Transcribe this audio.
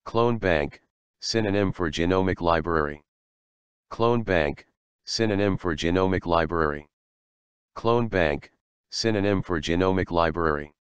Clone bank, synonym for genomic library. Clone bank, synonym for genomic library. Clone bank, synonym for genomic library.